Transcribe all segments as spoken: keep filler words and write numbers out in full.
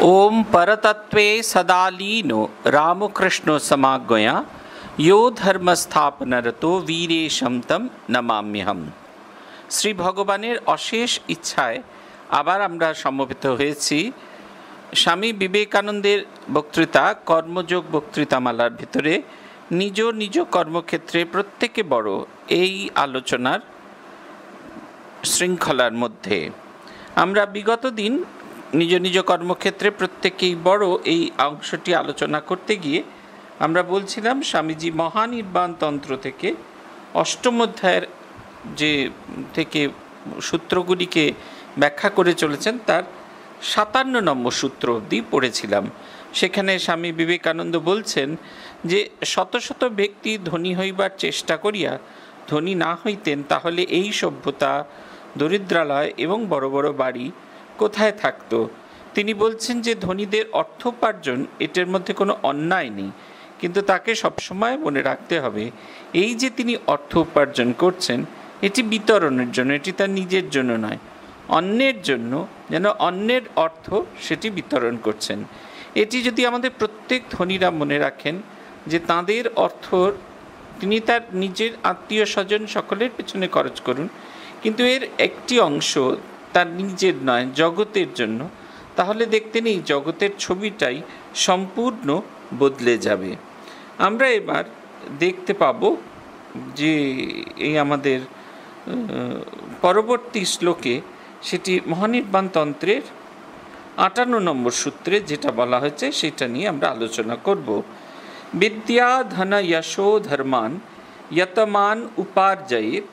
ओम परतत्वे सदालीनो रामकृष्णो समाज्ञया यो धर्म स्थापनरतो वीरेशम तम नमाम्यहम। শ্রী ভগবানের অশেষ ইচ্ছায় আবার আমরা সমবেত হয়েছি স্বামী বিবেকানন্দের বক্তৃতা কর্মযোগ বক্তৃতামালার ভিতরে নিজ নিজ কর্মক্ষেত্রে প্রত্যেকে বড় এই আলোচনার শৃঙ্খলার মধ্যে আমরা বিগত দিন নিজ নিজ কর্মক্ষেত্রে প্রত্যেকেই বড় এই অংশটি আলোচনা করতে গিয়ে আমরা বলছিলাম স্বামীজি মহানির্বাণ তন্ত্র থেকে অষ্টম অধ্যায়ের যে থেকে সূত্রগুলিকে ব্যাখ্যা করে চলেছেন তার সাতান্ন নম্বর সূত্র অবধি পড়েছিলাম। সেখানে স্বামী বিবেকানন্দ বলছেন যে শত শত ব্যক্তি ধনী হইবার চেষ্টা করিয়া ধনী না হইতেন তাহলে এই সভ্যতা দরিদ্রালয় এবং বড় বড় বাড়ি কোথায় থাকতো। তিনি বলছেন যে ধনীদের অর্থ উপার্জন এটার মধ্যে কোনো অন্যায় নেই, কিন্তু তাকে সবসময় মনে রাখতে হবে এই যে তিনি অর্থ উপার্জন করছেন এটি বিতরণের জন্য, এটি তার নিজের জন্য নয়, অন্যের জন্য, যেন অন্যের অর্থ সেটি বিতরণ করছেন। এটি যদি আমাদের প্রত্যেক ধনীরা মনে রাখেন যে তাঁদের অর্থ তিনি তার নিজের আত্মীয় স্বজন সকলের পেছনে খরচ করুন, কিন্তু এর একটি অংশ তার নিজের নয়, জগতের জন্য, তাহলে দেখতেন এই জগতের ছবিটাই সম্পূর্ণ বদলে যাবে। আমরা এবার দেখতে পাব যে এই আমাদের পরবর্তী শ্লোকে সেটি মহানির্বাণ তন্ত্রের আটান্ন নম্বর সূত্রে যেটা বলা হয়েছে সেটা নিয়ে আমরা আলোচনা করব। বিদ্যা ধন যশো ধর্মান যতমান উপার্জয়েত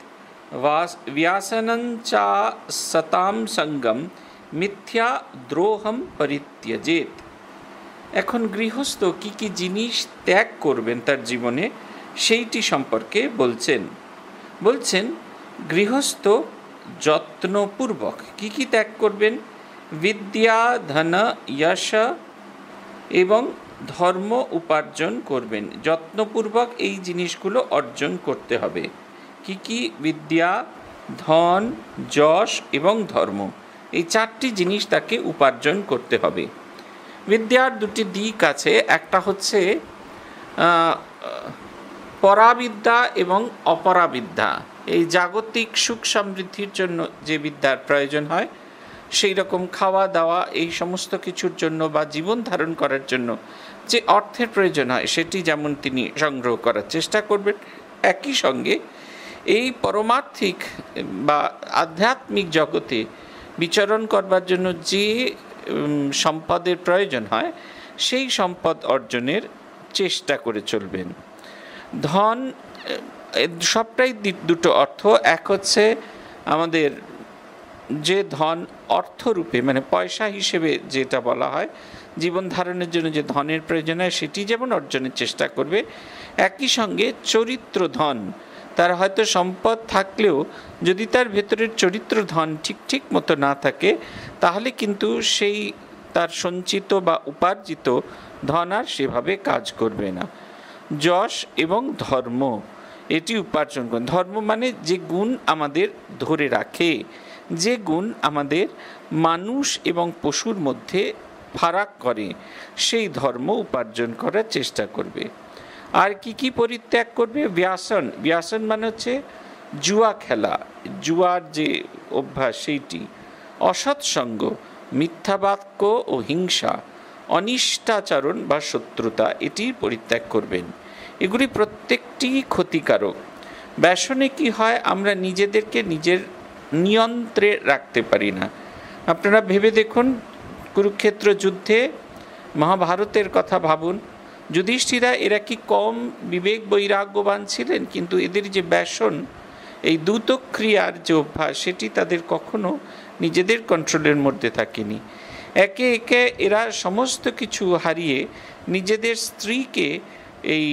ব্যাসনঞ্চা সতাম সঙ্গম মিথ্যা দ্রোহম পরিত্যজেত। এখন গৃহস্থ কি কি জিনিস ত্যাগ করবেন তার জীবনে সেইটি সম্পর্কে বলছেন। বলছেন গৃহস্থ যত্নপূর্বক কি কি ত্যাগ করবেন? বিদ্যা ধন যশ এবং ধর্ম উপার্জন করবেন, যত্নপূর্বক এই জিনিসগুলো অর্জন করতে হবে। কি কি? বিদ্যা, ধন, যশ এবং ধর্ম, এই চারটি জিনিস তাকে উপার্জন করতে হবে। বিদ্যার দুটি দিক আছে, একটা হচ্ছে পরাবিদ্যা এবং অপরাবিদ্যা। এই জাগতিক সুখ সমৃদ্ধির জন্য যে বিদ্যার প্রয়োজন হয়, সেই রকম খাওয়া দাওয়া এই সমস্ত কিছুর জন্য বা জীবন ধারণ করার জন্য যে অর্থের প্রয়োজন হয় সেটি যেমন তিনি সংগ্রহ করার চেষ্টা করবেন, একই সঙ্গে এই পরমার্থিক বা আধ্যাত্মিক জগতে বিচরণ করবার জন্য যে সম্পদের প্রয়োজন হয় সেই সম্পদ অর্জনের চেষ্টা করে চলবেন। ধন সবটাই দুটো অর্থ, এক হচ্ছে আমাদের যে ধন অর্থরূপে মানে পয়সা হিসেবে যেটা বলা হয় জীবন ধারণের জন্য যে ধনের প্রয়োজন হয় সেটি যেমন অর্জনের চেষ্টা করবে, একই সঙ্গে চরিত্র ধন, তার হয়তো সম্পদ থাকলেও যদি তার ভেতরের চরিত্র ধন ঠিক ঠিক মতো না থাকে তাহলে কিন্তু সেই তার সঞ্চিত বা উপার্জিত ধন আর সেভাবে কাজ করবে না। যশ এবং ধর্ম এটি উপার্জন করেন। ধর্ম মানে যে গুণ আমাদের ধরে রাখে, যে গুণ আমাদের মানুষ এবং পশুর মধ্যে ফারাক করে, সেই ধর্ম উপার্জন করার চেষ্টা করবে। আর কি কি পরিত্যাগ করবে? ব্যাসন, ব্যাসন মানে হচ্ছে জুয়া খেলা, জুয়ার যে অভ্যাস সেইটি, অসৎসঙ্গ, মিথ্যা বাক্য ও হিংসা, অনিষ্টাচরণ বা শত্রুতা, এটি পরিত্যাগ করবেন। এগুলি প্রত্যেকটি ক্ষতিকারক। ব্যাসনে কি হয়, আমরা নিজেদেরকে নিজের নিয়ন্ত্রণে রাখতে পারি না। আপনারা ভেবে দেখুন, কুরুক্ষেত্র যুদ্ধে মহাভারতের কথা ভাবুন, যুধিষ্ঠিরা এরা কি কম বিবেক বৈরাগ্যবান ছিলেন? কিন্তু এদের যে ব্যাসন, এই দ্যুতক্রিয়ার যে অভ্যাস, সেটি তাদের কখনো নিজেদের কন্ট্রোলের মধ্যে থাকেনি। একে একে এরা সমস্ত কিছু হারিয়ে নিজেদের স্ত্রীকে এই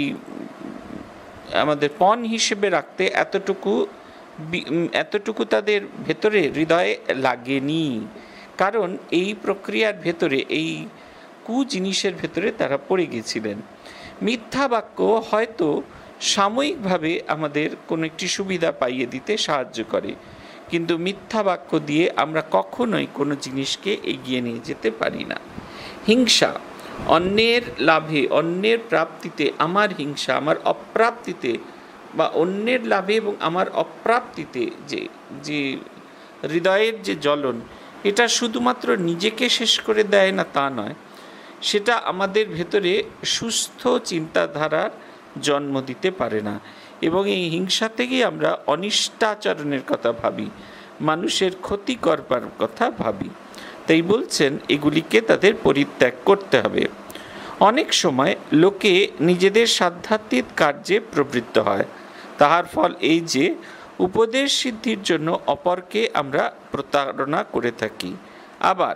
আমাদের পণ হিসেবে রাখতে এতটুকু এতটুকু তাদের ভেতরে হৃদয়ে লাগেনি, কারণ এই প্রক্রিয়ার ভেতরে এই কু জিনিসের ভেতরে তারা পড়ে গেছিলেন। মিথ্যা বাক্য হয়তো সাময়িকভাবে আমাদের কোনো একটি সুবিধা পাইয়ে দিতে সাহায্য করে, কিন্তু মিথ্যা বাক্য দিয়ে আমরা কখনোই কোনো জিনিসকে এগিয়ে নিয়ে যেতে পারি না। হিংসা, অন্যের লাভে, অন্যের প্রাপ্তিতে আমার হিংসা, আমার অপ্রাপ্তিতে বা অন্যের লাভে এবং আমার অপ্রাপ্তিতে যে যে হৃদয়ের যে জ্বলন, এটা শুধুমাত্র নিজেকে শেষ করে দেয় না তা নয়, সেটা আমাদের ভেতরে সুস্থ চিন্তাধারার জন্ম দিতে পারে না। এবং এই হিংসা থেকেই আমরা অনিষ্টাচরণের কথা ভাবি, মানুষের ক্ষতি করবার কথা ভাবি। তাই বলছেন এগুলিকে তাদের পরিত্যাগ করতে হবে। অনেক সময় লোকে নিজেদের সাধ্যাতীত কার্যে প্রবৃত্ত হয়, তাহার ফল এই যে উপদেশ সিদ্ধির জন্য অপরকে আমরা প্রতারণা করে থাকি। আবার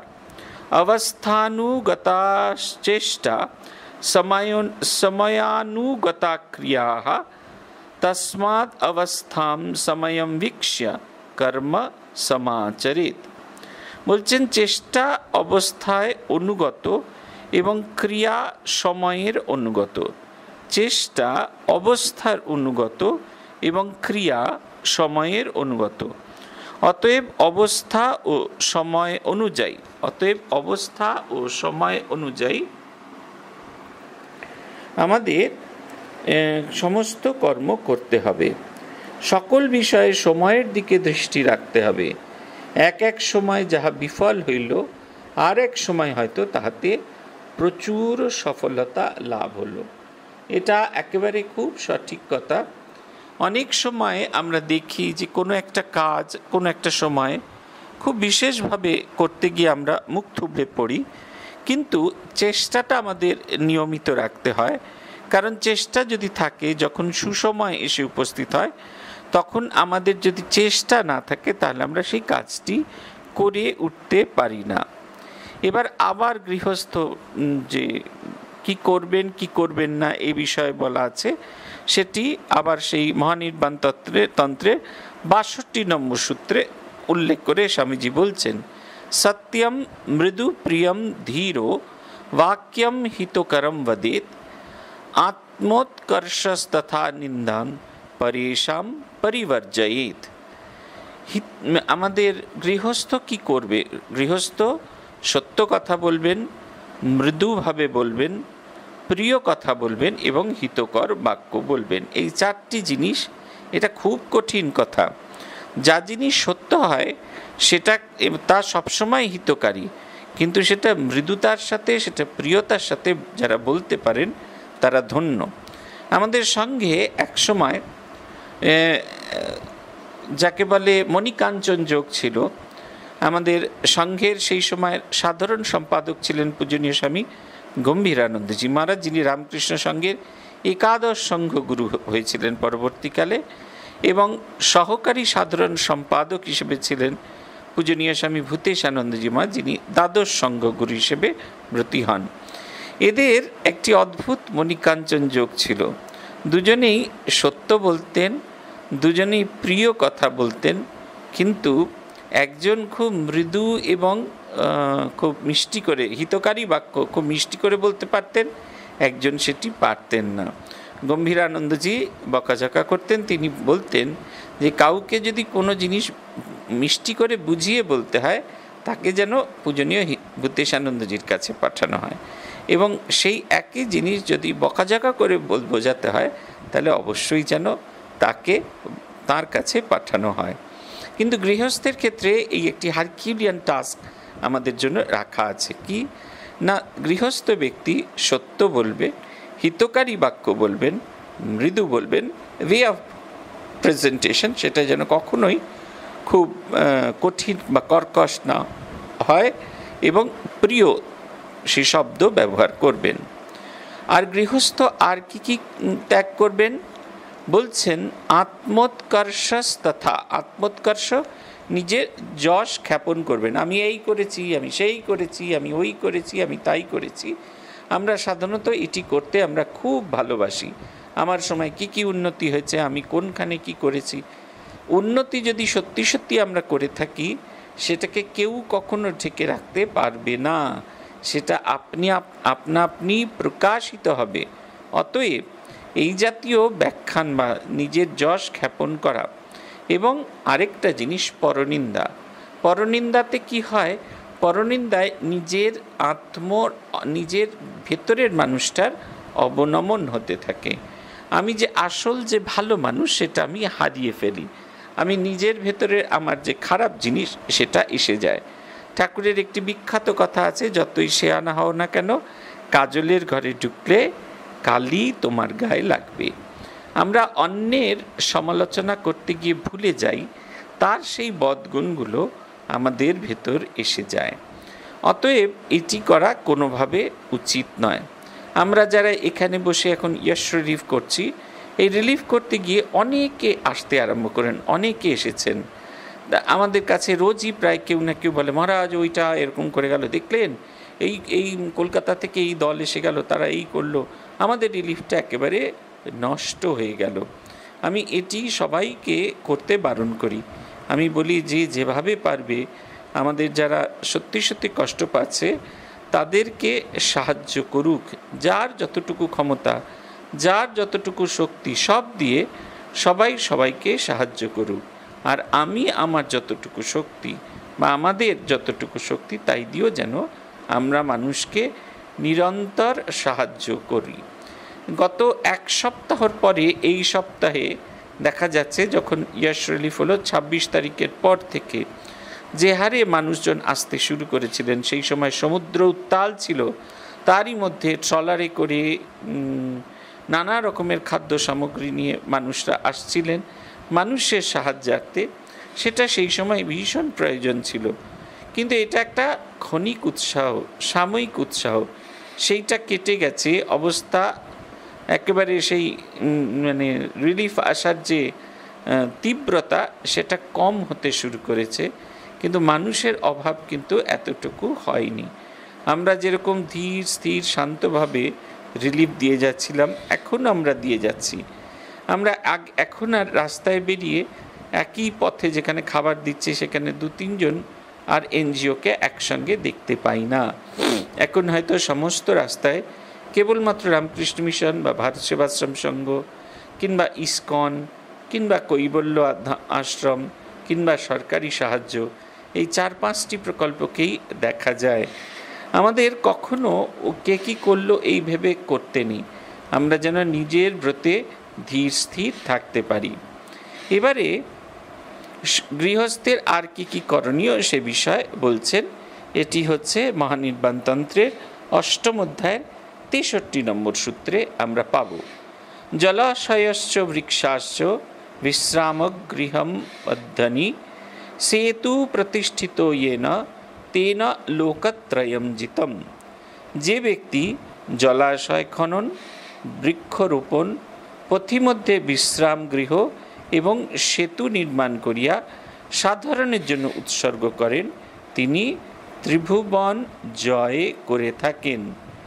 অবস্থানুগতাশ্চেষ্টা সময়ন সময়ানুগতা ক্রিয়া তস্মাৎ অবস্থাম সময়ম বীক্ষ্য কর্ম সমাচরেত। বলছেন চেষ্টা অবস্থায় অনুগত এবং ক্রিয়া সময়ের অনুগত। চেষ্টা অবস্থার অনুগত এবং ক্রিয়া সময়ের অনুগত। অতএব অবস্থা ও সময় অনুযায়ী অতএব অবস্থা ও সময় অনুযায়ী আমাদের সমস্ত কর্ম করতে হবে। সকল বিষয়ে সময়ের দিকে দৃষ্টি রাখতে হবে। এক এক সময় যাহা বিফল হইল, আর এক সময় হয়তো তাহাতে প্রচুর সফলতা লাভ হলো। এটা একেবারে খুব সঠিক কথা। অনেক সময় আমরা দেখি যে কোনো একটা কাজ কোনো একটা সময় খুব বিশেষভাবে করতে গিয়ে আমরা মুখ থুবড়ে পড়ি, কিন্তু চেষ্টাটা আমাদের নিয়মিত রাখতে হয়। কারণ চেষ্টা যদি থাকে, যখন সুসময় এসে উপস্থিত হয়, তখন আমাদের যদি চেষ্টা না থাকে তাহলে আমরা সেই কাজটি করে উঠতে পারি না। এবার আবার গৃহস্থ যে কি করবেন কি করবেন না এ বিষয়ে বলা আছে, সেটি আবার সেই মহানির্বাণ তন্ত্রে তন্ত্রের বাষট্টি নম্বর সূত্রে উল্লেখ করে স্বামীজি বলছেন, সত্যম মৃদু প্রিয়ম ধীরো বাক্যম হিতকরম বদেত আত্মোৎকর্ষস্তথা নিন্দান পরেশাম পরিবর্জয়েত। আমাদের গৃহস্থ কি করবে? গৃহস্থ সত্য কথা বলবেন, মৃদুভাবে বলবেন, প্রিয় কথা বলবেন এবং হিতকর বাক্য বলবেন। এই চারটি জিনিস, এটা খুব কঠিন কথা। যা জিনিস সত্য হয় সেটা তা সবসময় হিতকারী, কিন্তু সেটা মৃদুতার সাথে, সেটা প্রিয়তার সাথে যারা বলতে পারেন তারা ধন্য। আমাদের সঙ্গে এক সময় যাকে বলে মণিকাঞ্চন যোগ ছিল, আমাদের সংঘের সেই সময়ের সাধারণ সম্পাদক ছিলেন পূজনীয় স্বামী গম্ভীরানন্দজি মহারাজ, যিনি রামকৃষ্ণ সংঘের একাদশ সংঘ গুরু হয়েছিলেন পরবর্তীকালে, এবং সহকারী সাধারণ সম্পাদক হিসেবে ছিলেন পূজনীয় স্বামী ভূতেশানন্দজি মহারাজ, যিনি দ্বাদশ সংঘ গুরু হিসেবে ব্রতী হন। এদের একটি অদ্ভুত মণিকাঞ্চন যোগ ছিল। দুজনেই সত্য বলতেন, দুজনেই প্রিয় কথা বলতেন, কিন্তু একজন খুব মৃদু এবং খুব মিষ্টি করে হিতকারী বাক্য খুব মিষ্টি করে বলতে পারতেন, একজন সেটি পারতেন না। গম্ভীরানন্দজি বকাঝকা করতেন। তিনি বলতেন যে কাউকে যদি কোনো জিনিস মিষ্টি করে বুঝিয়ে বলতে হয়, তাকে যেন পূজনীয় ভূতেশানন্দজির কাছে পাঠানো হয়, এবং সেই একই জিনিস যদি বকাঝকা করে বোঝাতে হয় তাহলে অবশ্যই যেন তাকে তার কাছে পাঠানো হয়। কিন্তু গৃহস্থের ক্ষেত্রে এই একটি হারকিউলিয়ান টাস্ক আমাদের জন্য রাখা আছে, কি না, গৃহস্থ ব্যক্তি সত্য বলবে, হিতকারী বাক্য বলবেন, মৃদু বলবেন, ওয়ে অফ প্রেজেন্টেশন সেটা যেন কখনোই খুব কঠিন বা কর্কশ না হয়, এবং প্রিয় সে শব্দ ব্যবহার করবেন। আর গৃহস্থ আর কি কি ত্যাগ করবেন বলছেন, আত্মোৎকর্ষ তথা, আত্মোৎকর্ষ নিজের যশ খ্যাপন করবেন। আমি এই করেছি, আমি সেই করেছি, আমি ওই করেছি, আমি তাই করেছি। আমরা সাধারণত এটি করতে আমরা খুব ভালোবাসি। আমার সময় কি কি উন্নতি হয়েছে, আমি কোনখানে কি করেছি। উন্নতি যদি সত্যি সত্যি আমরা করে থাকি, সেটাকে কেউ কখনো ঢেকে রাখতে পারবে না, সেটা আপনি আপনা আপনি প্রকাশিত হবে। অতএব এই জাতীয় ব্যাখ্যান বা নিজের যশ খ্যাপন করা, এবং আরেকটা জিনিস পরনিন্দা। পরনিন্দাতে কি হয়, পরনিন্দায় নিজের আত্ম নিজের ভেতরের মানুষটার অবনমন হতে থাকে। আমি যে আসল যে ভালো মানুষ সেটা আমি হারিয়ে ফেলি, আমি নিজের ভেতরে আমার যে খারাপ জিনিস সেটা এসে যায়। ঠাকুরের একটি বিখ্যাত কথা আছে, যতই শেয়ানা হও না কেন কাজলের ঘরে ঢুকলে কালি তোমার গায়ে লাগবে। আমরা অন্যের সমালোচনা করতে গিয়ে ভুলে যাই তার সেই বদগুণগুলো আমাদের ভেতর এসে যায়। অতএব এটি করা কোনোভাবে উচিত নয়। আমরা যারা এখানে বসে এখন ইয়শ রিলিফ করছি, এই রিলিফ করতে গিয়ে অনেকে আসতে আরম্ভ করেন, অনেকে এসেছেন আমাদের কাছে রোজই, প্রায় কেউ না কেউ বলে মহারাজ ওইটা এরকম করে গেল, দেখলেন এই এই কলকাতা থেকে এই দল এসে গেল, তারা এই করলো, আমাদের রিলিফটা একেবারে নষ্ট হয়ে গেল। আমি এটি সবাইকে করতে বারণ করি। আমি বলি যে যেভাবে পারবে আমাদের যারা সত্যি সত্যি কষ্ট পাচ্ছে তাদেরকে সাহায্য করুক, যার যতটুকু ক্ষমতা, যার যতটুকু শক্তি সব দিয়ে সবাই সবাইকে সাহায্য করুক। আর আমি আমার যতটুকু শক্তি বা আমাদের যতটুকু শক্তি তাই দিয়েও যেন আমরা মানুষকে নিরন্তর সাহায্য করি। গত এক সপ্তাহর পরে এই সপ্তাহে দেখা যাচ্ছে যখন ইয়শ রিলিফ হলো ছাব্বিশ তারিখের পর থেকে যে হারে মানুষজন আসতে শুরু করেছিলেন, সেই সময় সমুদ্র উত্তাল ছিল, তারই মধ্যে ট্রলারে করে নানা রকমের খাদ্য সামগ্রী নিয়ে মানুষরা আসছিলেন মানুষের সাহায্যার্থে। সেটা সেই সময় ভীষণ প্রয়োজন ছিল, কিন্তু এটা একটা ক্ষণিক উৎসাহ, সাময়িক উৎসাহ, সেইটা কেটে গেছে। অবস্থা একেবারে সেই মানে রিলিফ আসার যে তীব্রতা সেটা কম হতে শুরু করেছে, কিন্তু মানুষের অভাব কিন্তু এতটুকু হয়নি। আমরা যেরকম ধীর স্থির শান্তভাবে রিলিফ দিয়ে যাচ্ছিলাম, এখন আমরা দিয়ে যাচ্ছি। আমরা আগ এখন আর রাস্তায় বেরিয়ে একই পথে যেখানে খাবার দিচ্ছে সেখানে দু তিনজন আর এনজিওকে একসঙ্গে দেখতে পাই না। এখন হয়তো সমস্ত রাস্তায় কেবলমাত্র রামকৃষ্ণ মিশন বা ভারত সেবাশ্রম সংঘ কিংবা ইসকন কিংবা কৈবল্য আশ্রম কিংবা সরকারি সাহায্য, এই চার পাঁচটি প্রকল্পকেই দেখা যায়। আমাদের কখনো কে কী করলো এই ভেবে করতে নেই, আমরা যেন নিজের ব্রতে ধীর স্থির থাকতে পারি। এবারে গৃহস্থের আর কি কি করণীয় সে বিষয়ে বলছেন। এটি হচ্ছে মহানির্বাণতন্ত্রের অষ্টম অধ্যায়ের তেষট্টি নম্বর সূত্রে আমরা পাব। জলাশয়শ্চ বৃক্ষাশ্চ বিশ্রামগৃহম অধ্যনি সেতু প্রতিষ্ঠিত येन তেন লোকত্রয়ম জিতম। যে ব্যক্তি জলাশয় খনন, বৃক্ষরোপণ, পথিমধ্যে বিশ্রাম গৃহ এবং সেতু নির্মাণ করিয়া সাধারণের জন্য উৎসর্গ করেন, তিনি ত্রিভুবন জয় করে থাকেন।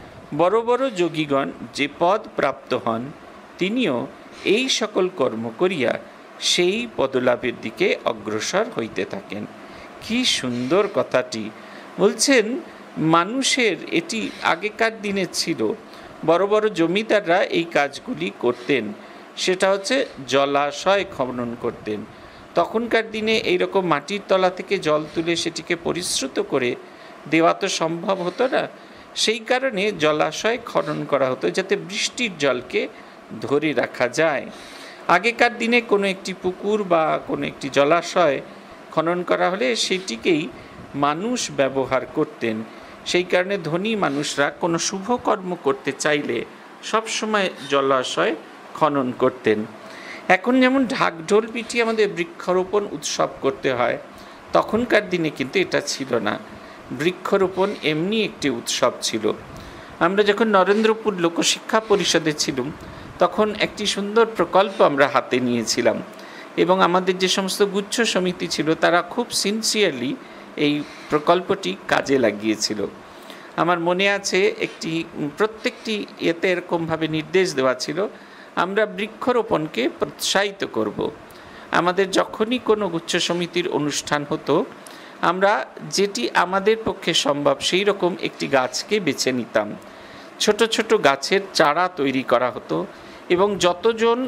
বড় বড় যোগীগণ যে পদ প্রাপ্ত হন তিনিও এই সকল কর্ম করিয়া সেই পদলাভের দিকে অগ্রসর হইতে থাকেন। কি সুন্দর কথাটি বলছেন। মানুষের এটি আগেকার দিনে ছিল, বড় বড় জমিদাররা এই কাজগুলি করতেন। সেটা হচ্ছে জলাশয় খনন করতেন। তখনকার দিনে এইরকম মাটির তলা থেকে জল তুলে সেটিকে পরিশ্রুত করে দেওয়া তো সম্ভব হতো না, সেই কারণে জলাশয় খনন করা হতো যাতে বৃষ্টির জলকে ধরে রাখা যায়। আগেকার দিনে কোনো একটি পুকুর বা কোনো একটি জলাশয় খনন করা হলে সেটিকেই মানুষ ব্যবহার করতেন। সেই কারণে ধনী মানুষরা কোনো শুভকর্ম করতে চাইলে সবসময় জলাশয় খনন করতেন। এখন যেমন ঢাকঢোল পিটিয়ে আমাদের বৃক্ষরোপণ উৎসব করতে হয়, তখনকার দিনে কিন্তু এটা ছিল না। বৃক্ষরোপণ এমনি একটি উৎসব ছিল। আমরা যখন নরেন্দ্রপুর লোকশিক্ষা পরিষদে ছিলাম তখন একটি সুন্দর প্রকল্প আমরা হাতে নিয়েছিলাম এবং আমাদের যে সমস্ত গুচ্ছ সমিতি ছিল তারা খুব সিনসিয়ারলি এই প্রকল্পটি কাজে লাগিয়েছিল। আমার মনে আছে একটি প্রত্যেকটি এতে এরকমভাবে নির্দেশ দেওয়া ছিল, আমরা বৃক্ষরোপণকে প্রোৎসাহিত করব। আমাদের যখনই কোনো গুচ্ছ সমিতির অনুষ্ঠান হতো আমরা যেটি আমাদের পক্ষে সম্ভব সেই রকম একটি গাছকে বেছে নিতাম। ছোট ছোট গাছের চারা তৈরি করা হতো এবং যতজন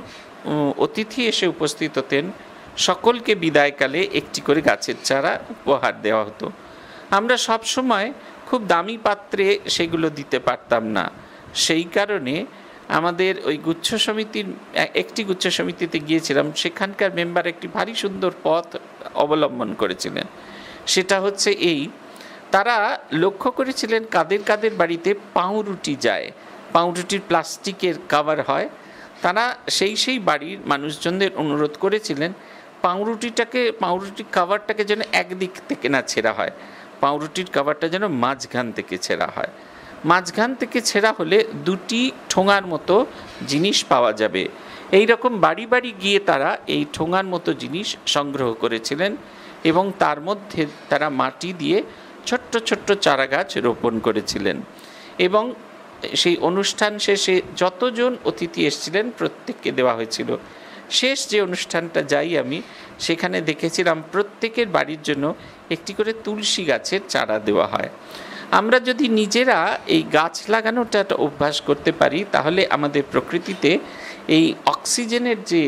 অতিথি এসে উপস্থিত হতেন সকলকে বিদায়কালে একটি করে গাছের চারা উপহার দেওয়া হতো। আমরা সব সময় খুব দামি পাত্রে সেগুলো দিতে পারতাম না। সেই কারণে আমাদের ওই গুচ্ছ সমিতির একটি গুচ্ছ সমিতিতে গিয়েছিলাম, সেখানকার মেম্বার একটি ভারী সুন্দর পথ অবলম্বন করেছিলেন। সেটা হচ্ছে এই, তারা লক্ষ্য করেছিলেন কাদের কাদের বাড়িতে পাউরুটি যায়, পাউরুটির প্লাস্টিকের কাভার হয়, তারা সেই সেই বাড়ির মানুষজনদের অনুরোধ করেছিলেন পাউরুটিটাকে পাউরুটির কাভারটাকে যেন একদিক থেকে না ছেঁড়া হয়, পাউরুটির কাভারটা যেন মাঝখান থেকে ছেঁড়া হয়। মাঝখান থেকে ছেঁড়া হলে দুটি ঠোঙার মতো জিনিস পাওয়া যাবে। এই রকম বাড়ি বাড়ি গিয়ে তারা এই ঠোঙার মতো জিনিস সংগ্রহ করেছিলেন এবং তার মধ্যে তারা মাটি দিয়ে ছোট্ট ছোট্ট চারা গাছ রোপণ করেছিলেন। এবং সেই অনুষ্ঠান শেষে যতজন অতিথি এসেছিলেন প্রত্যেককে দেওয়া হয়েছিল। শেষ যে অনুষ্ঠানটা যাই আমি, সেখানে দেখেছিলাম প্রত্যেকের বাড়ির জন্য একটি করে তুলসী গাছের চারা দেওয়া হয়। আমরা যদি নিজেরা এই গাছ লাগানোটা একটা অভ্যাস করতে পারি, তাহলে আমাদের প্রকৃতিতে এই অক্সিজেনের যে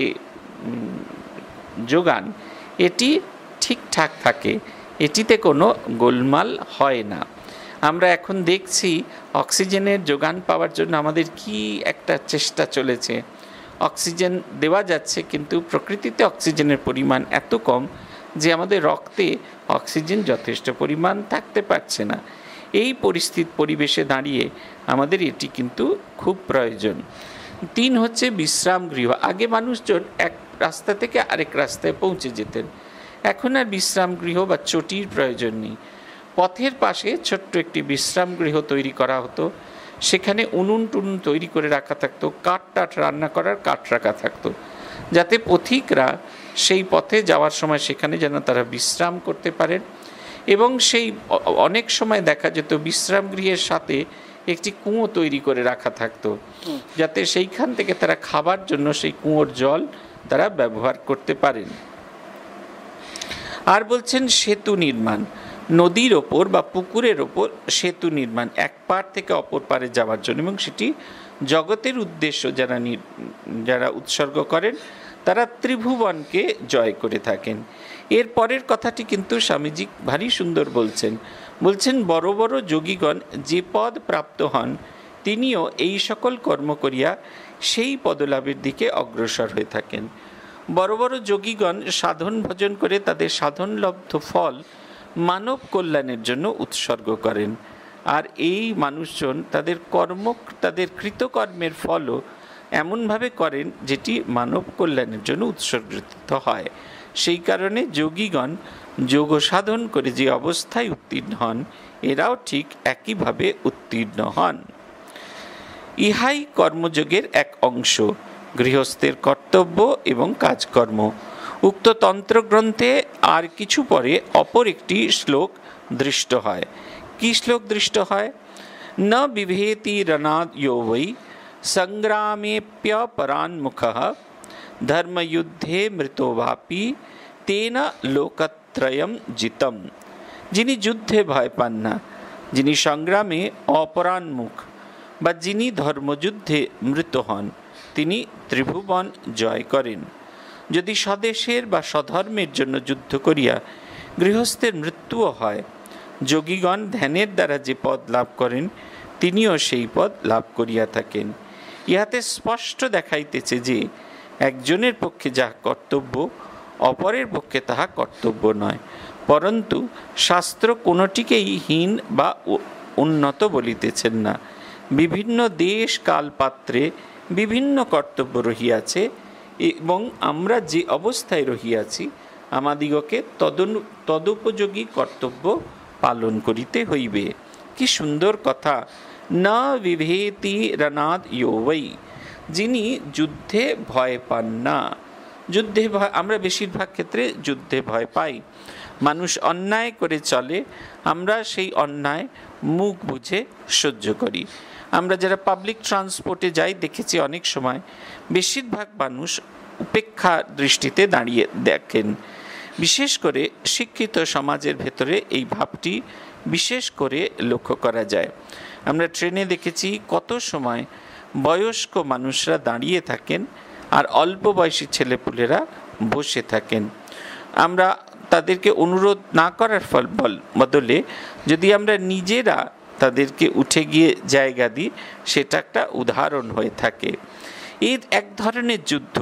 যোগান এটি ঠিকঠাক থাকে, এটিতে কোনো গোলমাল হয় না। আমরা এখন দেখছি অক্সিজেনের যোগান পাওয়ার জন্য আমাদের কি একটা চেষ্টা চলেছে। অক্সিজেন দেওয়া যাচ্ছে, কিন্তু প্রকৃতিতে অক্সিজেনের পরিমাণ এত কম যে আমাদের রক্তে অক্সিজেন যথেষ্ট পরিমাণ থাকতে পারছে না। এই পরিস্থিতি পরিবেশে দাঁড়িয়ে আমাদের এটি কিন্তু খুব প্রয়োজন। তিন হচ্ছে বিশ্রাম গৃহ। আগে মানুষজন এক রাস্তা থেকে আরেক রাস্তায় পৌঁছে যেতেন, এখন আর বিশ্রাম গৃহ বা চটির প্রয়োজন নেই। পথের পাশে ছোট্ট একটি বিশ্রাম গৃহ তৈরি করা হতো, সেখানে উনুন টুনুন তৈরি করে রাখা থাকতো, কাঠ টাঠ রান্না করার কাঠ রাখা থাকতো, যাতে পথিকরা সেই পথে যাওয়ার সময় সেখানে যেন তারা বিশ্রাম করতে পারেন। এবং সেই অনেক সময় দেখা যেত বিশ্রাম গৃহের সাথে একটি কুয়ো তৈরি করে রাখা থাকতো, যাতে সেইখান থেকে তারা খাবার জন্য সেই কুয়োর জল তারা ব্যবহার করতে পারেন। আর বলছেন সেতু নির্মাণ, নদীর ওপর বা পুকুরের ওপর সেতু নির্মাণ এক পার থেকে অপর পারে যাওয়ার জন্য, এবং সেটি জগতের উদ্দেশ্য যারা যারা উৎসর্গ করেন তারা ত্রিভুবনকে জয় করে থাকেন। এর পরের কথাটি কিন্তু স্বামীজি ভারী সুন্দর বলছেন। বলছেন বড় বড় যোগীগণ যে পদ প্রাপ্ত হন, তিনিও এই সকল কর্ম করিয়া সেই পদলাভের দিকে অগ্রসর হয়ে থাকেন। বড় বড় যোগীগণ সাধন ভজন করে তাদের সাধনলব্ধ ফল মানব কল্যাণের জন্য উৎসর্গ করেন। আর এই মানুষজন তাদের কর্ম তাদের কৃতকর্মের ফলও এমনভাবে করেন যেটি মানব কল্যাণের জন্য উৎসর্গিত হয়। সেই কারণে যোগীগণ যোগ সাধন করে যে অবস্থায় উত্তীর্ণ হন, এরাও ঠিক একইভাবে উত্তীর্ণ হন। ইহাই কর্মযোগের এক অংশ, গৃহস্থের কর্তব্য এবং কাজকর্ম। উক্ত তন্ত্রগ্রন্থে আর কিছু পরে অপর একটি শ্লোক দৃষ্ট হয়। কি শ্লোক দৃষ্ট হয়? ন বিভেতি রণাদ ইয়ো বৈ সংগ্রামেপ্যপরান্মুখঃ ধর্মযুদ্ধে মৃতো বাপি তেন লোকত্রয়ম জিতম। যিনি যুদ্ধে ভয় পান না, যিনি সংগ্রামে অপরান্মুখ বা যিনি ধর্মযুদ্ধে মৃত হন, তিনি ত্রিভুবন জয় করেন। যদি স্বদেশের বা স্বধর্মের জন্য যুদ্ধ করিয়া গৃহস্থের মৃত্যুও হয়, যোগীগণ ধ্যানের দ্বারা যে পদ লাভ করেন, তিনিও সেই পদ লাভ করিয়া থাকেন। ইহাতে স্পষ্ট দেখাইতেছে যে একজনের পক্ষে যাহা কর্তব্য, অপরের পক্ষে তাহা কর্তব্য নয়, পরন্তু শাস্ত্র কোনোটিকেই হীন বা উন্নত বলিতেছেন না। বিভিন্ন দেশ কাল পাত্রে বিভিন্ন কর্তব্য রহিয়াছে, এবং আমরা যে অবস্থায় রহিয়াছি আমাদিগকে তদনু তদুপযোগী কর্তব্য পালন করিতে হইবে। কি সুন্দর কথা! না বিভেতি রণাদ ইয়ো বৈ, যিনি যুদ্ধে ভয় পান না। যুদ্ধে ভয়, আমরা বেশিরভাগ ক্ষেত্রে যুদ্ধে ভয় পাই। মানুষ অন্যায় করে চলে, আমরা সেই অন্যায় মুখ বুঝে সহ্য করি। আমরা যারা পাবলিক ট্রান্সপোর্টে যাই দেখেছি অনেক সময় বেশিরভাগ মানুষ উপেক্ষা দৃষ্টিতে দাঁড়িয়ে দেখেন। বিশেষ করে শিক্ষিত সমাজের ভেতরে এই ভাবটি বিশেষ করে লক্ষ্য করা যায়। আমরা ট্রেনে দেখেছি কত সময় বয়স্ক মানুষরা দাঁড়িয়ে থাকেন আর অল্প বয়সী ছেলেপুলেরা বসে থাকেন। আমরা তাদেরকে অনুরোধ না করার ফল বদলে যদি আমরা নিজেরা তাদেরকে উঠে গিয়ে জায়গা দিই, সেটা একটা উদাহরণ হয়ে থাকে। এর এক ধরনের যুদ্ধ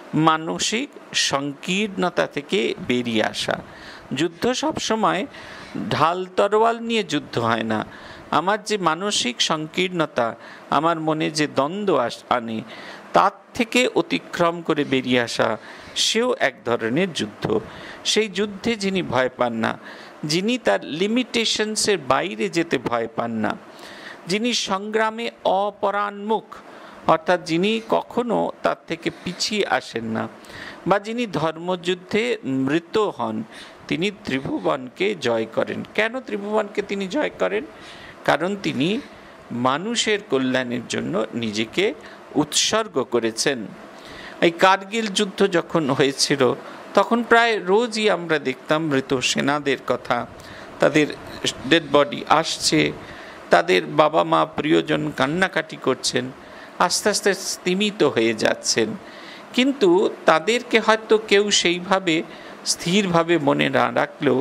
মানসিক সংকীর্ণতা থেকে বেরিয়ে আসা। যুদ্ধ সবসময় ঢাল তরোয়াল নিয়ে যুদ্ধ হয় না। আমার যে মানসিক সংকীর্ণতা, আমার মনে যে দ্বন্দ্ব আনে, তার থেকে অতিক্রম করে বেরিয়ে আসা, সেও এক ধরনের যুদ্ধ। সেই যুদ্ধে যিনি ভয় পান না, যিনি তার লিমিটেশনসের বাইরে যেতে ভয় পান না, যিনি সংগ্রামে অপরাণমুখ, অর্থাৎ যিনি কখনো তার থেকে পিছিয়ে আসেন না, বা যিনি ধর্মযুদ্ধে মৃত হন, তিনি ত্রিভুবনকে জয় করেন। কেন ত্রিভুবনকে তিনি জয় করেন? কারণ তিনি মানুষের কল্যাণের জন্য নিজেকে উৎসর্গ করেছেন। এই কার্গিল যুদ্ধ যখন হয়েছিল, তখন প্রায় রোজই আমরা দেখতাম মৃত সেনাদের কথা। তাদের ডেড বডি আসছে, তাদের বাবা মা প্রিয়জন কান্নাকাটি করছেন, আস্তে আস্তে স্তিমিত হয়ে যাচ্ছেন। কিন্তু তাদেরকে হয়তো কেউ সেইভাবে স্থিরভাবে মনে না রাখলেও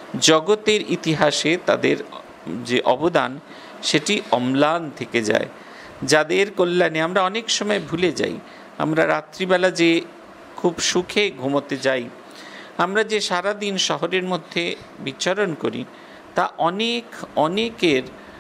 জগতের ইতিহাসে তাদের যে অবদান, সেটি অম্লান থেকে যায়, যাদের কল্যাণে আমরা অনেক সময় ভুলে যাই। আমরা রাত্রিবেলা যে খুব সুখে ঘুমোতে যাই, আমরা যে সারাদিন শহরের মধ্যে বিচরণ করি, তা অনেক অনেকের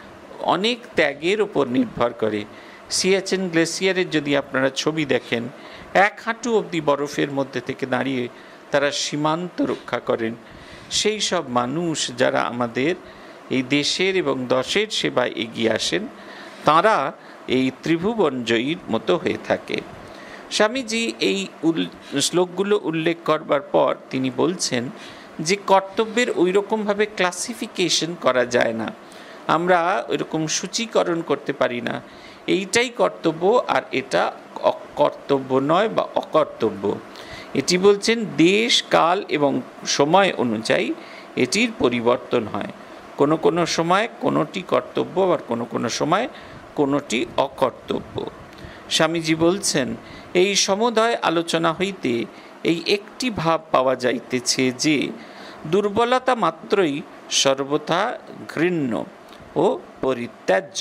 অনেক ত্যাগের ওপর নির্ভর করে। সিয়াচেন গ্লেসিয়ারের যদি আপনারা ছবি দেখেন, এক হাঁটু অবধি বরফের মধ্যে থেকে দাঁড়িয়ে তারা সীমান্ত রক্ষা করেন। সেই সব মানুষ যারা আমাদের এই দেশের এবং দশের সেবায় এগিয়ে আসেন, তারা এই ত্রিভুবন জয়ীর মতো হয়ে থাকে। স্বামীজি এই শ্লোকগুলো উল্লেখ করবার পর তিনি বলছেন যে কর্তব্যের ওই রকমভাবে ক্লাসিফিকেশন করা যায় না, আমরা ওইরকম সূচীকরণ করতে পারি না, এইটাই কর্তব্য আর এটা কর্তব্য নয় বা অকর্তব্য। এটি বলছেন দেশ, কাল এবং সময় অনুযায়ী এটির পরিবর্তন হয়। কোনো কোনো সময় কোনোটি কর্তব্য, আর কোনো কোনো সময় কোনোটি অকর্তব্য। স্বামীজি বলছেন এই সমুদয় আলোচনা হইতে এই একটি ভাব পাওয়া যাইতেছে যে দুর্বলতা মাত্রই সর্বথা ঘৃণ্য ও পরিত্যাজ্য।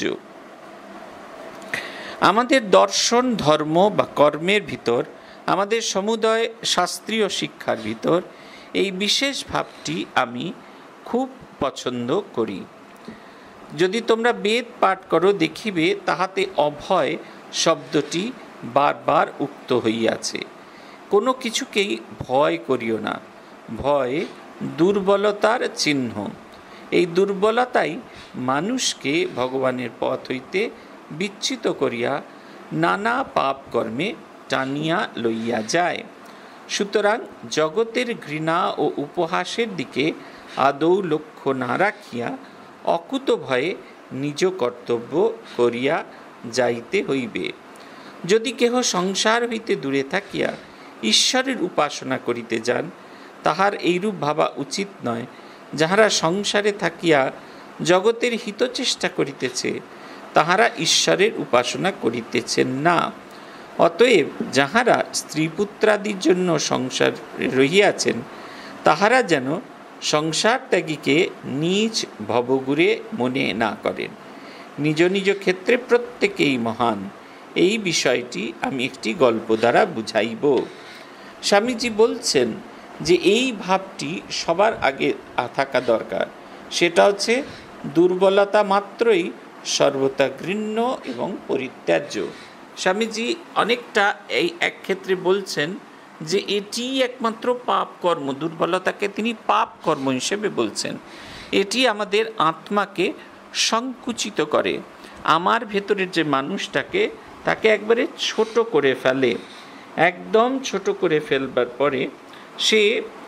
আমাদের দর্শন, ধর্ম বা কর্মের ভিতর, আমাদের সমুদয় শাস্ত্রীয় শিক্ষার ভিতর এই বিশেষ ভাবটি আমি খুব পছন্দ করি। যদি তোমরা বেদ পাঠ করো, দেখিবে তাহাতে অভয় শব্দটি বারবার উক্ত হইয়াছে। কোনো কিছুকেই ভয় করিও না, ভয় দুর্বলতার চিহ্ন। এই দুর্বলতাই মানুষকে ভগবানের পথ হইতে বিচ্যুত করিয়া নানা পাপ কর্মে টানিয়া লইয়া যায়। সুতরাং জগতের ঘৃণা ও উপহাসের দিকে আদৌ লক্ষ্য না রাখিয়া অকুত ভয়ে নিজ কর্তব্য করিয়া যাইতে হইবে। যদি কেহ সংসার হইতে দূরে থাকিয়া ঈশ্বরের উপাসনা করিতে যান, তাহার এইরূপ ভাবা উচিত নয়, যাহারা সংসারে থাকিয়া জগতের হিত চেষ্টা করিতেছে, তাহারা ঈশ্বরের উপাসনা করিতেছেন না। অতএব যাহারা স্ত্রীপুত্রাদির জন্য সংসার রহিয়াছেন, তাহারা যেন সংসার ত্যাগীকে নিজ ভবগুরে মনে না করেন। নিজ নিজ ক্ষেত্রে প্রত্যেকেই মহান। এই বিষয়টি আমি একটি গল্প দ্বারা বুঝাইব। স্বামীজি বলছেন যে এই ভাবটি সবার আগে থাকা দরকার, সেটা হচ্ছে দুর্বলতা মাত্রই সর্বথা ঘৃণ্য এবং পরিত্যাজ্য। স্বামীজি অনেকটা এই এক ক্ষেত্রে বলছেন যে এটি একমাত্র পাপ কর্ম, দুর্বলতাকে তিনি পাপ কর্ম হিসেবে বলছেন। এটি আমাদের আত্মাকে সংকুচিত করে, আমার ভেতরের যে মানুষটাকে তাকে একবারে ছোট করে ফেলে। একদম ছোট করে ফেলবার পরে সে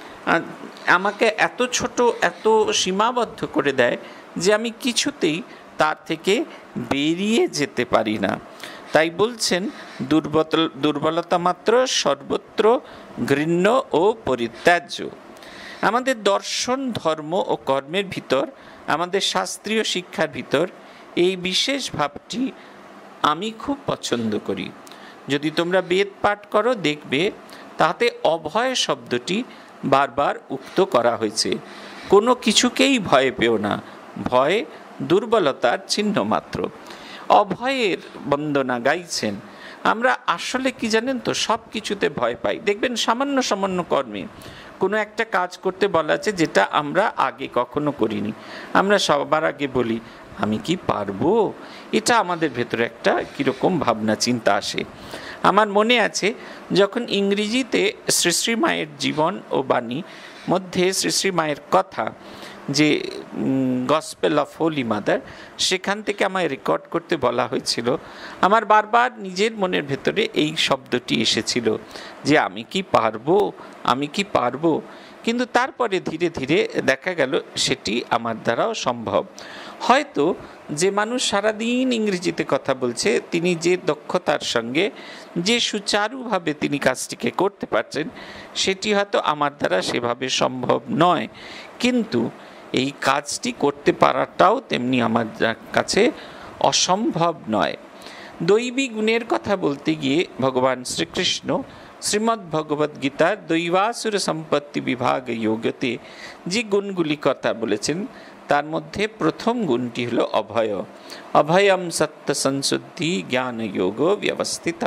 আমাকে এত ছোট, এত সীমাবদ্ধ করে দেয় যে আমি কিছুতেই তার থেকে বেরিয়ে যেতে পারি না। তাই বলছেন দুর্বল দুর্বলতা মাত্র সর্বত্র ঘৃণ্য ও পরিত্যাজ্য। আমাদের দর্শন, ধর্ম ও কর্মের ভিতর, আমাদের শাস্ত্রীয় শিক্ষার ভিতর এই বিশেষ ভাবটি আমি খুব পছন্দ করি। যদি তোমরা বেদ পাঠ করো, দেখবে তাতে অভয় শব্দটি বারবার উক্ত করা হয়েছে। কোনো কিছুকেই ভয় পেও না, ভয় দুর্বলতার চিহ্ন মাত্র। অভয়ের বন্দনা গাইছেন। আমরা আসলে কি জানেন তো, সব কিছুতে ভয় পাই। দেখবেন সামান্য সামান্য কর্মে কোনো একটা কাজ করতে বলা আছে যেটা আমরা আগে কখনো করিনি, আমরা সবার আগে বলি আমি কি পারবো। এটা আমাদের ভেতরে একটা কীরকম ভাবনা চিন্তা আসে। আমার মনে আছে যখন ইংরেজিতে শ্রী শ্রী মায়ের জীবন ও বাণী মধ্যে শ্রী শ্রী মায়ের কথা, যে গসপেল অফ হোলি মাদার, সেখান থেকে আমায় রেকর্ড করতে বলা হয়েছিল, আমার বারবার নিজের মনের ভেতরে এই শব্দটি এসেছিল যে আমি কি পারবো, আমি কি পারবো। কিন্তু তারপরে ধীরে ধীরে দেখা গেল সেটি আমার দ্বারাও সম্ভব। হয়তো যে মানুষ সারাদিন ইংরেজিতে কথা বলছে, তিনি যে দক্ষতার সঙ্গে যে সুচারুভাবে তিনি কাজটিকে করতে পারছেন, সেটি হয়তো আমার দ্বারা সেভাবে সম্ভব নয়, কিন্তু এই কাজটি করতে পারাটাও তেমনি আমার কাছে অসম্ভব নয়। দৈবী গুণের কথা বলতে গিয়ে ভগবান শ্রীকৃষ্ণ শ্রীমদ্ ভগবদ্ গীতার দৈবাসুর সম্পত্তি বিভাগ যোগতে যে গুণগুলি কথা বলেছেন, তার মধ্যে প্রথম গুণটি হলো অভয়। অভয়ম সত্য সংশুদ্ধি জ্ঞান যোগ ব্যবস্থিত।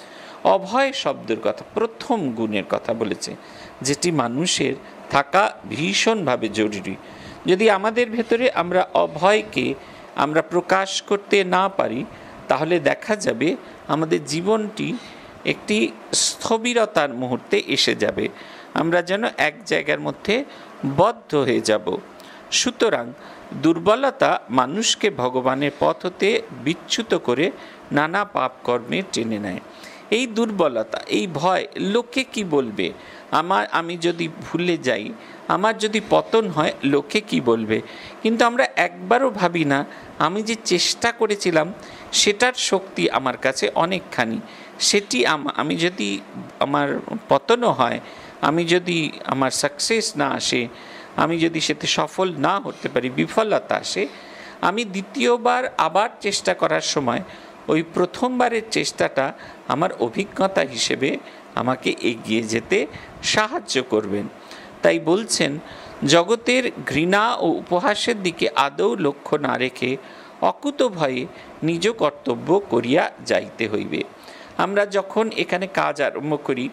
অভয় শব্দের কথা, প্রথম গুণের কথা বলেছে, যেটি মানুষের থাকা ভীষণভাবে জরুরি। যদি আমাদের ভেতরে আমরা অভয়কে আমরা প্রকাশ করতে না পারি, তাহলে দেখা যাবে আমাদের জীবনটি একটি স্থবিরতার মুহূর্তে এসে যাবে, আমরা যেন এক জায়গার মধ্যে বদ্ধ হয়ে যাব। সুতরাং দুর্বলতা মানুষকে ভগবানের পথ হতে বিচ্যুত করে নানা পাপ কর্মে টেনে নেয়। এই দুর্বলতা, এই ভয়, লোকে কি বলবে, আমার আমি যদি ভুলে যাই, আমার যদি পতন হয়, লোকে কি বলবে। কিন্তু আমরা একবারও ভাবি না আমি যে চেষ্টা করেছিলাম সেটার শক্তি আমার কাছে অনেকখানি, সেটি আমি যদি আমার পতনও হয়, আমি যদি আমার সাকসেস না আসে, আমি যদি সেতে সফল না হতে পারি, বিফলতা আসে, আমি দ্বিতীয়বার আবার চেষ্টা করার সময় ওই প্রথমবারের চেষ্টাটা আমার অভিজ্ঞতা হিসেবে আমাকে এগিয়ে যেতে সাহায্য করবেন। তাই বলছেন, জগতের ঘৃণা ও উপহাসের দিকে আদৌ লক্ষ্য না রেখে অকুত ভয়ে নিজ কর্তব্য করিয়া যাইতে হইবে। আমরা যখন এখানে কাজ আরম্ভ করি,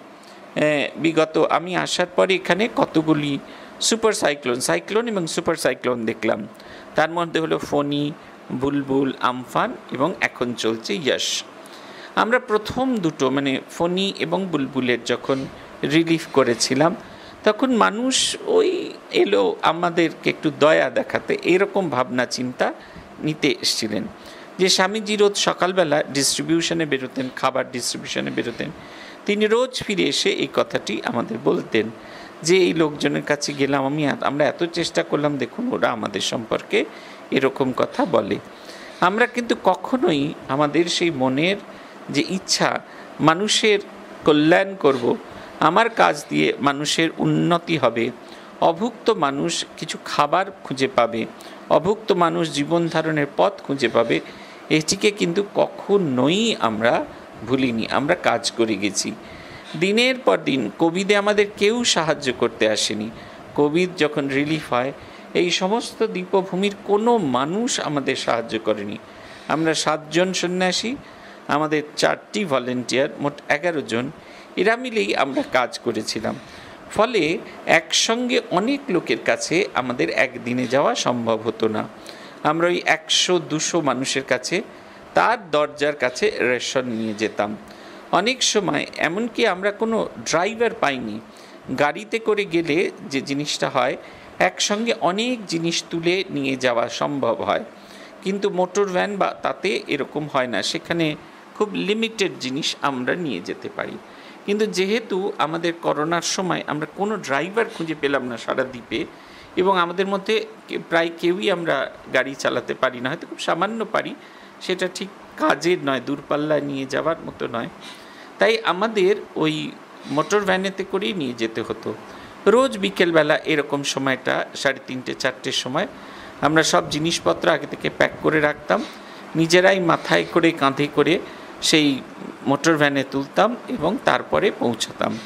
বিগত আমি আসার পরে এখানে কতগুলি সুপার সাইক্লোন সাইক্লোন এবং সুপার সাইক্লোন দেখলাম। তার মধ্যে হলো ফণী, বুলবুল, আমফান এবং এখন চলছে ইয়াশ। আমরা প্রথম দুটো মানে ফণী এবং বুলবুলের যখন রিলিফ করেছিলাম, তখন মানুষ ওই এলো আমাদেরকে একটু দয়া দেখাতে, এরকম ভাবনা চিন্তা নিতে এসেছিলেন। যে স্বামীজি রোজ সকালবেলা ডিস্ট্রিবিউশনে বেরোতেন, খাবার ডিস্ট্রিবিউশনে বেরোতেন, তিনি রোজ ফিরে এসে এই কথাটি আমাদের বলতেন যে এই লোকজনের কাছে গেলাম আমি, আমরা এত চেষ্টা করলাম, দেখুন ওরা আমাদের সম্পর্কে এরকম কথা বলে। আমরা কিন্তু কখনোই আমাদের সেই মনের যে ইচ্ছা মানুষের কল্যাণ করব, আমার কাজ দিয়ে মানুষের উন্নতি হবে, অভুক্ত মানুষ কিছু খাবার খুঁজে পাবে, অভুক্ত মানুষ জীবন ধারণের পথ খুঁজে পাবে, এটিকে কিন্তু কখনোই আমরা ভুলিনি, আমরা কাজ করে গেছি। দিনের পর দিন কোভিডে আমাদের কেউ সাহায্য করতে আসেনি। কোভিড যখন রিলিফ হয়, এই সমস্ত দীপভূমির কোনো মানুষ আমাদের সাহায্য করেনি। আমরা সাতজন সন্ন্যাসী, আমাদের চারটি ভলেন্টিয়ার, মোট এগারো জন, এরা মিলেই আমরা কাজ করেছিলাম। ফলে একসঙ্গে অনেক লোকের কাছে আমাদের একদিনে যাওয়া সম্ভব হতো না। আমরা ওই একশো দুশো মানুষের কাছে, তার দরজার কাছে রেশন নিয়ে যেতাম। অনেক সময় এমনকি আমরা কোনো ড্রাইভার পাইনি, গাড়িতে করে গেলে যে জিনিসটা হয়, একসঙ্গে অনেক জিনিস তুলে নিয়ে যাওয়া সম্ভব হয়, কিন্তু মোটর ভ্যান বা তাতে এরকম হয় না, সেখানে খুব লিমিটেড জিনিস আমরা নিয়ে যেতে পারি। কিন্তু যেহেতু আমাদের করোনার সময় আমরা কোনো ড্রাইভার খুঁজে পেলাম না সারা দ্বীপে, এবং আমাদের মধ্যে প্রায় কেউই আমরা গাড়ি চালাতে পারি না, হয়তো খুব সামান্য পারি, সেটা ঠিক কাজের নয়, দূরপাল্লায় নিয়ে যাওয়ার মতো নয়, তাই আমাদের ওই মোটর ভ্যানেতে করেই নিয়ে যেতে হতো। রোজ বিকেলবেলা এরকম সময়টা সাড়ে তিনটে চারটের সময় আমরা সব জিনিসপত্র আগে থেকে প্যাক করে রাখতাম, নিজেরাই মাথায় করে কাঁধে করে সেই মোটর ভ্যানে তুলতাম এবং তারপরে পৌঁছাতাম।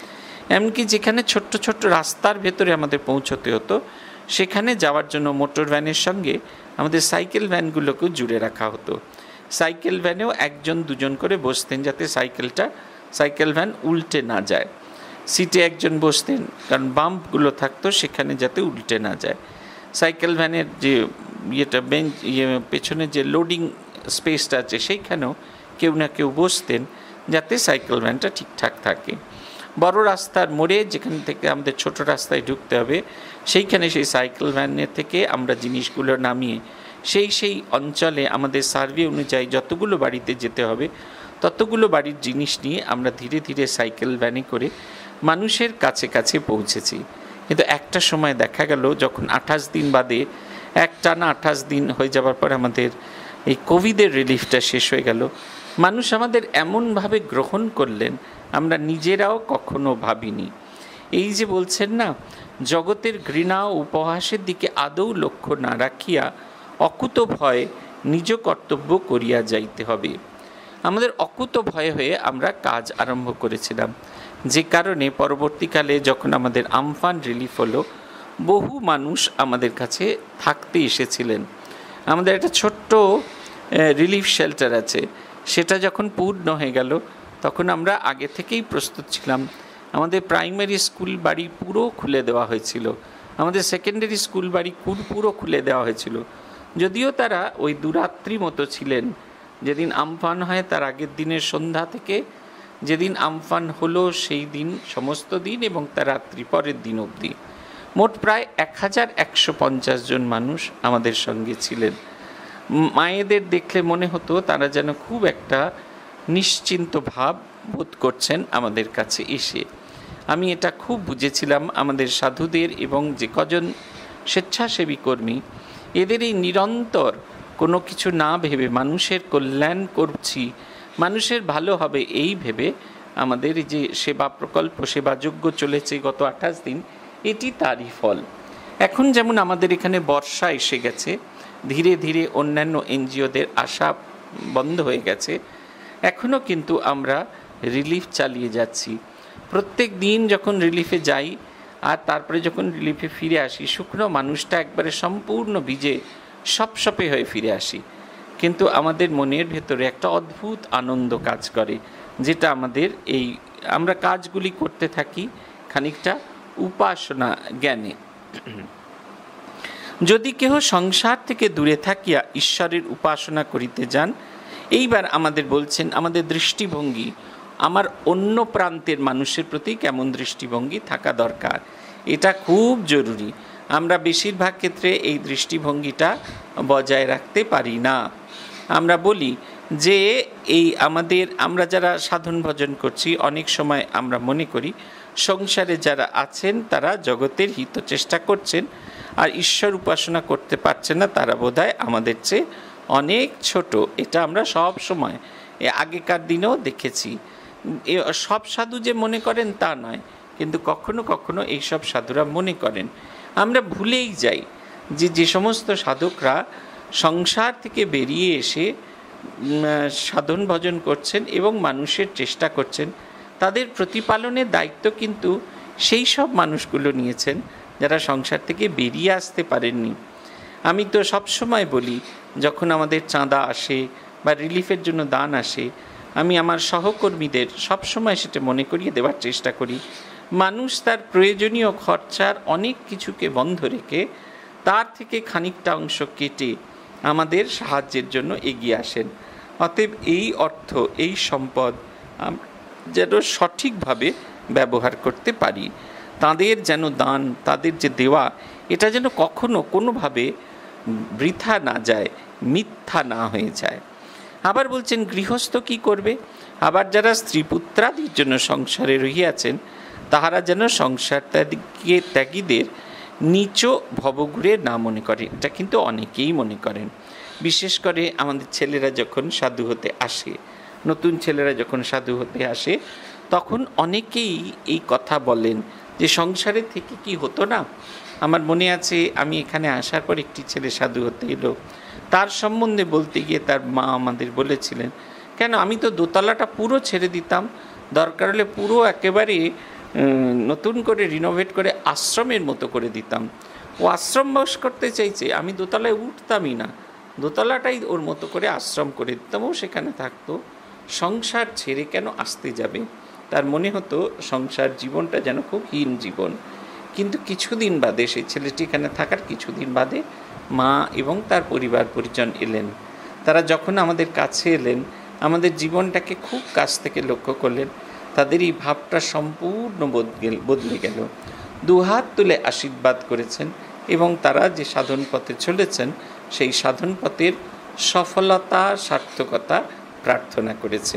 এমনকি যেখানে ছোট্ট ছোট্ট রাস্তার ভেতরে আমাদের পৌঁছতে হতো, সেখানে যাওয়ার জন্য মোটর ভ্যানের সঙ্গে আমাদের সাইকেল ভ্যানগুলোকেও জুড়ে রাখা হতো। সাইকেল ভ্যানেও একজন দুজন করে বসতেন, যাতে সাইকেলটা সাইকেল ভ্যান উল্টে না যায়। সিটে একজন বসতেন, কারণ বাম্পগুলো থাকতো সেখানে যাতে উল্টে না যায়। সাইকেল ভ্যানের যে ইয়েটা বেঞ্চ, ইয়ে পেছনে যে লোডিং স্পেসটা আছে, সেইখানেও কেউ না কেউ বসতেন, যাতে সাইকেল ভ্যানটা ঠিকঠাক থাকে। বড় রাস্তার মোড়ে, যেখান থেকে আমাদের ছোট রাস্তায় ঢুকতে হবে, সেইখানে সেই সাইকেল ভ্যানের থেকে আমরা জিনিসগুলো নামিয়ে সেই সেই অঞ্চলে আমাদের সার্ভে অনুযায়ী যতগুলো বাড়িতে যেতে হবে ততগুলো বাড়ির জিনিস নিয়ে আমরা ধীরে ধীরে সাইকেল ভ্যানে করে মানুষের কাছে কাছে পৌঁছেছি। কিন্তু একটা সময় দেখা গেল, যখন আঠাশ দিন বাদে, একটানা আঠাশ দিন হয়ে যাওয়ার পর আমাদের এই কোভিডের রিলিফটা শেষ হয়ে গেল, মানুষ আমাদের এমনভাবে গ্রহণ করলেন আমরা নিজেরাও কখনো ভাবিনি। এই যে বলছেন না, জগতের ঘৃণা ও উপহাসের দিকে আদৌ লক্ষ্য না রাখিয়া অকুত ভয় নিজ কর্তব্য করিয়া যাইতে হবে। আমাদের অকুত ভয় হয়ে আমরা কাজ আরম্ভ করেছিলাম, যে কারণে পরবর্তীকালে যখন আমাদের আমফান রিলিফ হলো, বহু মানুষ আমাদের কাছে থাকতে এসেছিলেন। আমাদের একটা ছোট্ট রিলিফ শেল্টার আছে, সেটা যখন পূর্ণ হয়ে গেল তখন আমরা আগে থেকেই প্রস্তুত ছিলাম। আমাদের প্রাইমারি স্কুল বাড়ি পুরো খুলে দেওয়া হয়েছিল, আমাদের সেকেন্ডারি স্কুল বাড়ি পুরো খুলে দেওয়া হয়েছিল। যদিও তারা ওই দুরাত্রি মতো ছিলেন, যেদিন আমফান হয় তার আগের দিনের সন্ধ্যা থেকে যেদিন আমফান হলো সেই দিন সমস্ত দিন এবং তার রাত্রি পরের দিন অবধি মোট প্রায় এক হাজার একশো পঞ্চাশ জন মানুষ আমাদের সঙ্গে ছিলেন। মায়েদের দেখলে মনে হতো তারা যেন খুব একটা নিশ্চিন্ত ভাব বোধ করছেন আমাদের কাছে এসে। আমি এটা খুব বুঝেছিলাম আমাদের সাধুদের এবং যে কজন স্বেচ্ছাসেবী কর্মী, এদের এই নিরন্তর কোনো কিছু না ভেবে মানুষের কল্যাণ করছি, মানুষের ভালো হবে এই ভেবে আমাদের যে সেবা প্রকল্প, সেবাযজ্ঞ চলেছে গত আঠাশ দিন, এটি তারই ফল। এখন যেমন আমাদের এখানে বর্ষা এসে গেছে, ধীরে ধীরে অন্যান্য এনজিওদের আসা বন্ধ হয়ে গেছে, এখনও কিন্তু আমরা রিলিফ চালিয়ে যাচ্ছি। প্রত্যেক দিন যখন রিলিফে যাই আর তারপরে যখন রিলিফে ফিরে আসি, শুকনো মানুষটা একবারে সম্পূর্ণ ভিজে সপসপে হয়ে ফিরে আসি, কিন্তু আমাদের মনের ভেতরে একটা অদ্ভুত আনন্দ কাজ করে, যেটা আমাদের এই আমরা কাজগুলি করতে থাকি খানিকটা উপাসনা জ্ঞানে। যদি কেহ সংসার থেকে দূরে থাকিয়া ঈশ্বরের উপাসনা করিতে যান, এইবার আমাদের বলছেন আমাদের দৃষ্টিভঙ্গি, আমার অন্য প্রান্তের মানুষের প্রতি কেমন দৃষ্টিভঙ্গি থাকা দরকার, এটা খুব জরুরি। আমরা বেশিরভাগ ক্ষেত্রে এই দৃষ্টিভঙ্গিটা বজায় রাখতে পারি না। আমরা বলি যে এই আমাদের আমরা যারা সাধন ভজন করছি, অনেক সময় আমরা মনে করি সংসারে যারা আছেন তারা জগতের হিত চেষ্টা করছেন, আর ঈশ্বর উপাসনা করতে পারছেন না, তারা বোধহয় আমাদের চেয়ে অনেক ছোট। এটা আমরা সব সময় আগেকার দিনেও দেখেছি। সব সাধু যে মনে করেন তা নয়, কিন্তু কখনো কখনো এইসব সাধুরা মনে করেন। আমরা ভুলেই যাই যে যে সমস্ত সাধকরা সংসার থেকে বেরিয়ে এসে সাধন ভজন করছেন এবং মানুষের চেষ্টা করছেন, তাদের প্রতিপালনের দায়িত্ব কিন্তু সেই সব মানুষগুলো নিয়েছেন যারা সংসার থেকে বেরিয়ে আসতে পারেননি। আমি তো সবসময় বলি, যখন আমাদের চাঁদা আসে বা রিলিফের জন্য দান আসে, আমি আমার সহকর্মীদের সবসময় সেটা মনে করিয়ে দেওয়ার চেষ্টা করি, মানুষ তার প্রয়োজনীয় খরচার অনেক কিছুকে বন্ধ রেখে তার থেকে খানিকটা অংশ কেটে আমাদের সাহায্যের জন্য এগিয়ে আসেন। অতএব এই অর্থ, এই সম্পদ যেন সঠিকভাবে ব্যবহার করতে পারি, তাদের যেন দান, তাদের যে দেওয়া, এটা যেন কখনো কোনোভাবে বৃথা না যায়, মিথ্যা না হয়ে যায়। আবার বলছেন গৃহস্থ কি করবে? আবার যারা স্ত্রী পুত্রাদির জন্য সংসারে রহিয়াছেন, তাহারা যেন সংসার ত্যাগী ত্যাগীদের নিচ ভবঘুরে না মনে করে। এটা কিন্তু অনেকেই মনে করেন, বিশেষ করে আমাদের ছেলেরা যখন সাধু হতে আসে, নতুন ছেলেরা যখন সাধু হতে আসে, তখন অনেকেই এই কথা বলেন যে সংসারে থেকে কি হতো না। আমার মনে আছে আমি এখানে আসার পর একটি ছেলে সাধু হতে এলো, তার সম্বন্ধে বলতে গিয়ে তার মা আমাদের বলেছিলেন, কেন আমি তো দোতলাটা পুরো ছেড়ে দিতাম, দরকার হলে পুরো একেবারে নতুন করে রিনোভেট করে আশ্রমের মতো করে দিতাম। ও আশ্রম বাস করতে চাইছে, আমি দোতলায় উঠতামই না, দোতলাটাই ওর মতো করে আশ্রম করে দিতাম, ও সেখানে থাকতো। সংসার ছেড়ে কেন আসতে যাবে? তার মনে হতো সংসার জীবনটা যেন খুব হীন জীবন। কিন্তু কিছুদিন বাদে, সেই ছেলেটি এখানে থাকার কিছুদিন বাদে মা এবং তার পরিবার পরিজন এলেন। তারা যখন আমাদের কাছে এলেন, আমাদের জীবনটাকে খুব কাছ থেকে লক্ষ্য করলেন, তাদের এই ভাবটা সম্পূর্ণ বদলে গেল। দুহাত তুলে আশীর্বাদ করেছেন এবং তারা যে সাধন পথে চলেছেন সেই সাধন পথের সফলতা, সার্থকতা প্রার্থনা করেছেন।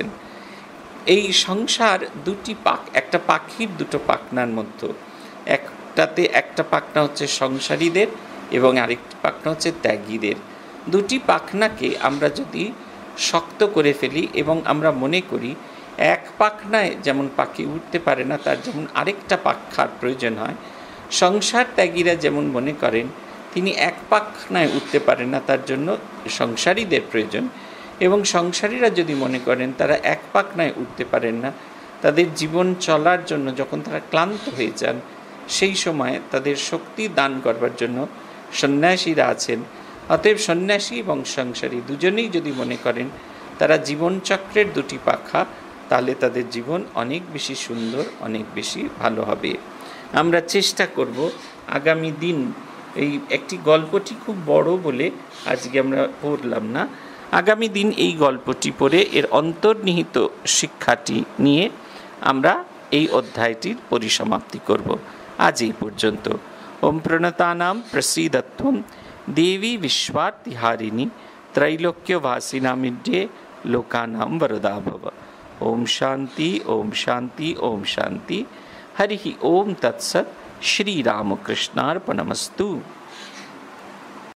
এই সংসার দুটি পাখ, একটা পাখির দুটো পাখনার মধ্যে, একটাতে একটা পাখনা হচ্ছে সংসারীদের এবং আরেকটি পাখনা হচ্ছে ত্যাগীদের। দুটি পাখনাকে আমরা যদি শক্ত করে ফেলি এবং আমরা মনে করি এক পাখনায় যেমন পাখি উঠতে পারে না, তার যেমন আরেকটা পাখার প্রয়োজন হয়, সংসার ত্যাগীরা যেমন মনে করেন তিনি এক পাখনায় উঠতে পারেন না, তার জন্য সংসারীদের প্রয়োজন, এবং সংসারীরা যদি মনে করেন তারা এক পাখনায় উঠতে পারেন না, তাদের জীবন চলার জন্য যখন তারা ক্লান্ত হয়ে যান, সেই সময় তাদের শক্তি দান করবার জন্য সন্ন্যাসীরা আছেন। অতএব সন্ন্যাসী এবং সংসারী দুজনেই যদি মনে করেন তারা জীবনচক্রের দুটি পাখা, তাহলে তাদের জীবন অনেক বেশি সুন্দর, অনেক বেশি ভালো হবে। আমরা চেষ্টা করব আগামী দিন, এই একটি গল্পটি খুব বড় বলে আজকে আমরা পড়লাম না, আগামী দিন এই গল্পটি পড়ে এর অন্তর্নিহিত শিক্ষাটি নিয়ে আমরা এই অধ্যায়টির পরিসমাপ্তি করব। আজ এই পর্যন্ত। ওম প্রণতানাম প্রসীদত্বম দেবী বিশ্বার্তিহারিণী त्रैलोक्यवासिनामिड्ये लोकानां वरदा भव। ओम शांति ओम शांति ओम शांति। हरि ओम तत्सत्। श्री रामकृष्णार्पणमस्तु।